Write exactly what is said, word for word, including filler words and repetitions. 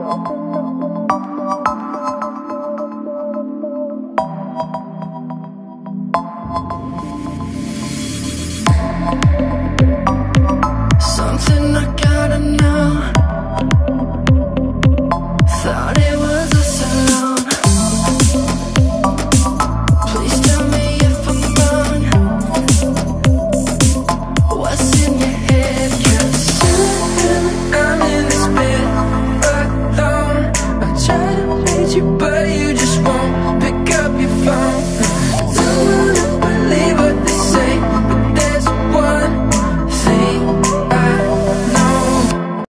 Something I gotta know. Thought it was us alone. Please tell me if I'm wrong. What's in your head? 'Cause I'm in this bed alone. I try to reach you, but you just